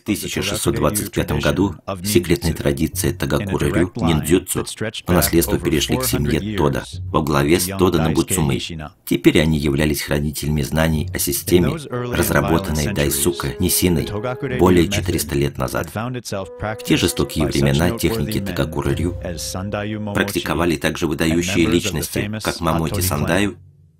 1625 году секретные традиции Тагакура-рю ниндзюцу по наследству перешли к семье Тода во главе с Тода Нобуцумой. Теперь они являлись хранителями знаний о системе, разработанной Дайсука Нисиной более 400 лет назад. В те жестокие времена техники Тагакура-рю практиковали также выдающие личности, как Мамоти Сандаю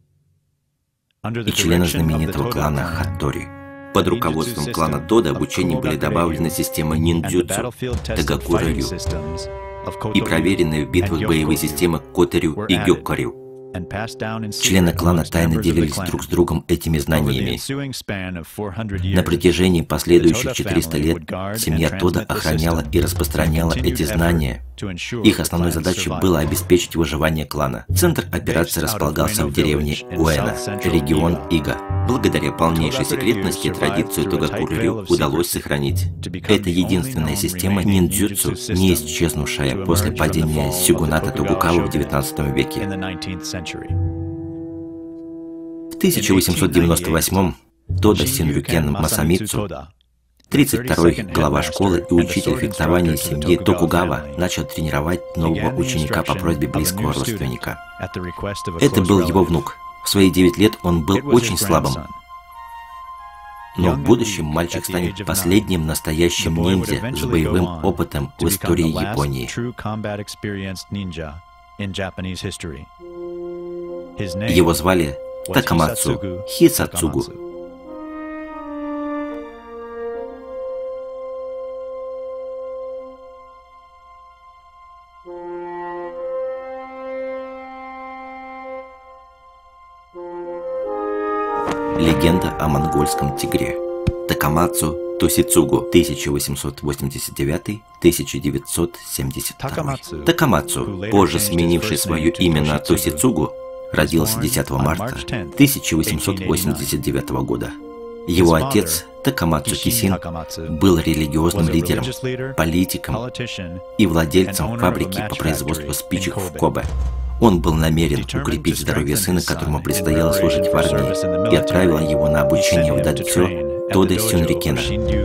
и члены знаменитого клана Хаттори. Под руководством клана Тода в учение были добавлены системы ниндзюцу Тагакура-рю и проверенные в битвах боевые системы Которю и Гёккорю. Члены клана тайно делились друг с другом этими знаниями. На протяжении последующих 400 лет семья Тода охраняла и распространяла эти знания. Их основной задачей было обеспечить выживание клана. Центр операции располагался в деревне Уэна, регион Ига. Благодаря полнейшей секретности традицию Тагакура-рю удалось сохранить. Это единственная система ниндзюцу, не исчезнувшая после падения сёгуната Тогукавы в XIX веке. В 1898-м Тода Синрюкен Масамицу, 32-й глава школы и учитель фехтования семьи Токугава, начал тренировать нового ученика по просьбе близкого родственника. Это был его внук. В свои 9 лет он был очень слабым. Но в будущем мальчик станет последним настоящим ниндзя с боевым опытом в истории Японии. Его звали Такамацу Хисацугу. Легенда о монгольском тигре. Такамацу Тосицугу, 1889-1972. Такамацу, позже сменивший свое имя на Тосицугу, родился 10 марта 1889 года. Его отец, Такамацу Кисин, был религиозным лидером, политиком и владельцем фабрики по производству спичек в Кобе. Он был намерен укрепить здоровье сына, которому предстояло служить в армии, и отправил его на обучение в дадзё Тода Синрюкена.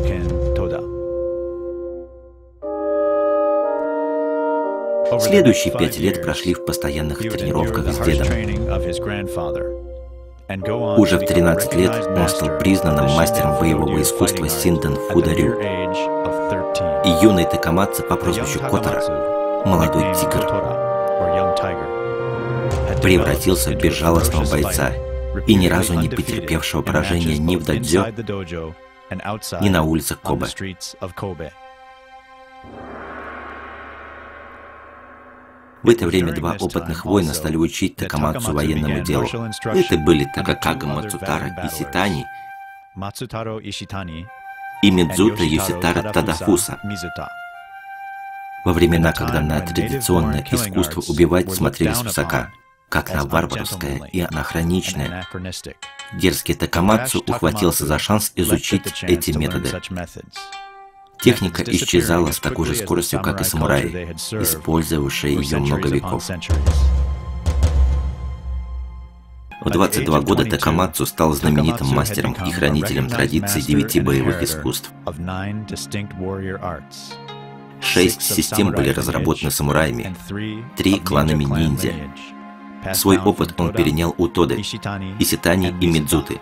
Следующие 5 лет прошли в постоянных тренировках с дедом. Уже в 13 лет он стал признанным мастером боевого искусства Синден Фударю. И юный Такамацу по прозвищу Котара, молодой тигр, превратился в безжалостного бойца и ни разу не потерпевшего поражения ни в дадзё, ни на улицах Кобе. В это время два опытных воина стали учить Такамацу военному делу. Это были Такакага Мацутара Иситани и Мидзута Юситара Тадафуса. Во времена, когда на традиционное искусство убивать смотрели свысока, как на варварское и анахроничное, дерзкий Такамацу ухватился за шанс изучить эти методы. Техника исчезала с такой же скоростью, как и самураи, использовавшие ее много веков. В 22 года Такамацу стал знаменитым мастером и хранителем традиций 9 боевых искусств. 6 систем были разработаны самураями, 3 кланами ниндзя. Свой опыт он перенял у Тоды, Иситани и Мидзуты.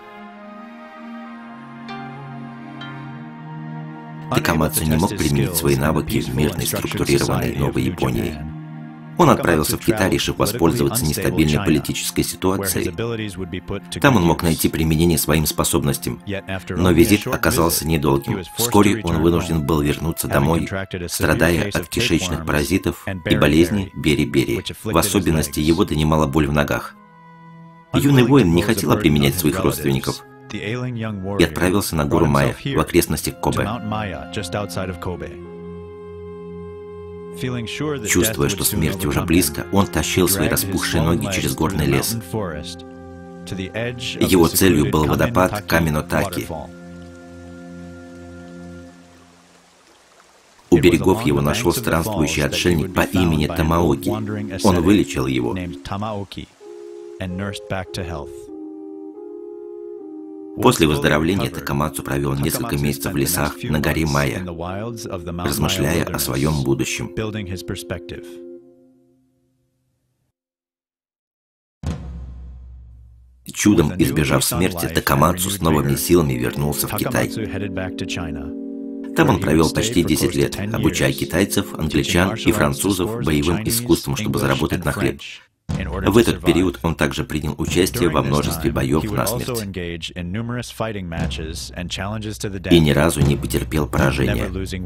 Такамацу не мог применить свои навыки в мирной структурированной Новой Японии. Он отправился в Китай, решив воспользоваться нестабильной политической ситуацией. Там он мог найти применение своим способностям, но визит оказался недолгим. Вскоре он вынужден был вернуться домой, страдая от кишечных паразитов и болезни бери-бери. В особенности его донимала боль в ногах. Юный воин не хотел применять своих родственников и отправился на гору Майя в окрестностях Кобе. Чувствуя, что смерть уже близко, он тащил свои распухшие ноги через горный лес. Его целью был водопад Каменотаки. У берегов его нашел странствующий отшельник по имени Тамаоки. Он вылечил его. После выздоровления Такамацу провел несколько месяцев в лесах на горе Майя, размышляя о своем будущем. Чудом избежав смерти, Такамацу с новыми силами вернулся в Китай. Там он провел почти 10 лет, обучая китайцев, англичан и французов боевым искусствам, чтобы заработать на хлеб. В этот период он также принял участие во множестве боев насмерть и ни разу не потерпел поражения.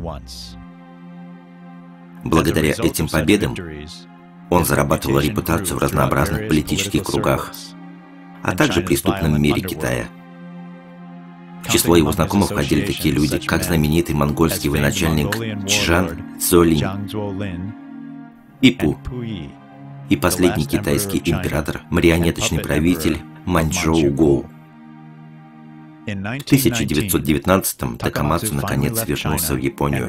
Благодаря этим победам он зарабатывал репутацию в разнообразных политических кругах, а также в преступном мире Китая. В число его знакомых входили такие люди, как знаменитый монгольский военачальник Чжан Цзолинь, Ипу и последний китайский император, марионеточный правитель Маньчжоу Гоу. В 1919-м Такамацу наконец вернулся в Японию.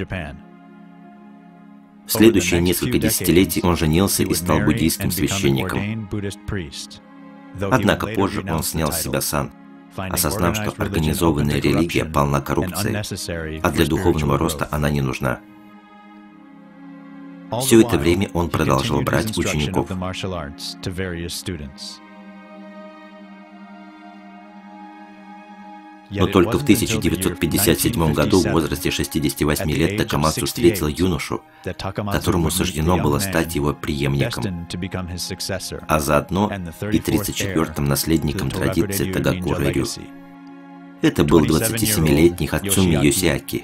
В следующие несколько десятилетий он женился и стал буддийским священником. Однако позже он снял с себя сан, осознав, что организованная религия полна коррупцией, а для духовного роста она не нужна. Все это время он продолжал брать учеников. Но только в 1957 году в возрасте 68 лет Такамацу встретил юношу, которому суждено было стать его преемником, а заодно и 34-м наследником традиции Тагакура-рю. Это был 27-летний Хацуми Йосиаки.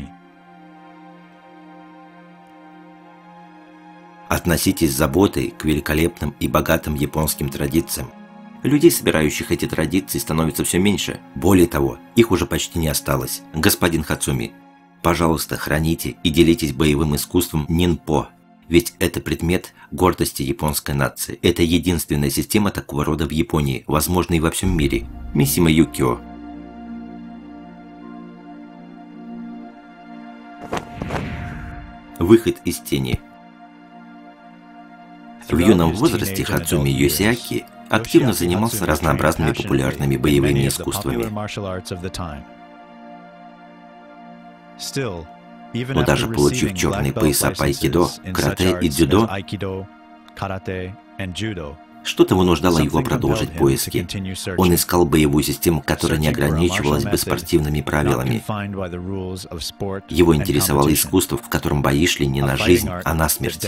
Относитесь с заботой к великолепным и богатым японским традициям. Людей, собирающих эти традиции, становится все меньше. Более того, их уже почти не осталось. Господин Хацуми, пожалуйста, храните и делитесь боевым искусством нинпо. Ведь это предмет гордости японской нации. Это единственная система такого рода в Японии, возможно, и во всем мире. Мисима Юкио. Выход из тени. В юном возрасте Хацуми Йосиаки активно занимался разнообразными популярными боевыми искусствами. Но даже получив черные пояса по айкидо, карате и дзюдо, что-то вынуждало его продолжить поиски. Он искал боевую систему, которая не ограничивалась бы спортивными правилами. Его интересовало искусство, в котором бои шли не на жизнь, а на смерть.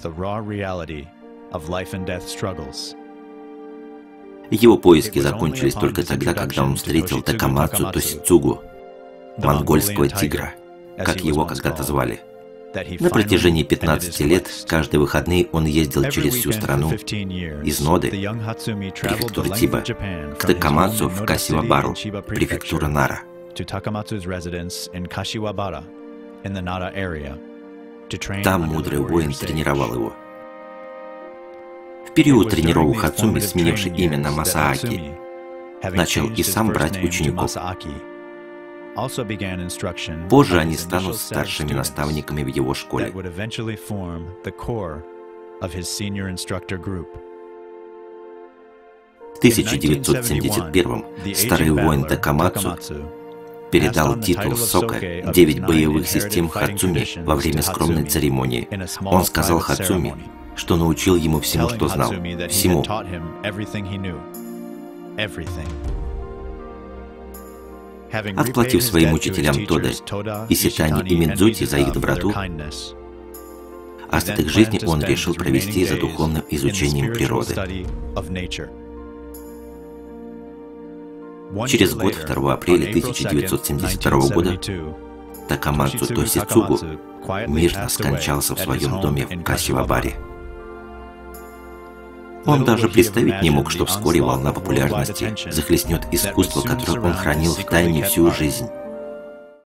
Его поиски закончились только тогда, когда он встретил Такамацу Тосицугу, монгольского тигра, как его когда-то звали. На протяжении 15 лет, каждые выходные он ездил через всю страну, из Ноды, префектура Тиба, к Такамацу в Касивабару, префектура Нара. Там мудрый воин тренировал его. В период тренировок Хацуми, сменивший имя на Масааки, начал и сам брать учеников. Позже они станут старшими наставниками в его школе. В 1971-м старый воин Такамацу передал титул Сока 9 боевых систем Хацуми во время скромной церемонии. Он сказал Хацуми, что научил ему всему, что знал. Всему. Отплатив своим учителям Тода, Иситани и Миндзути за их доброту, остаток жизни он решил провести за духовным изучением природы. Через год, 2 апреля 1972 года, Такамацу Тосицугу мирно скончался в своем доме в Касивабаре. Он даже представить не мог, что вскоре волна популярности захлестнет искусство, которое он хранил в тайне всю жизнь.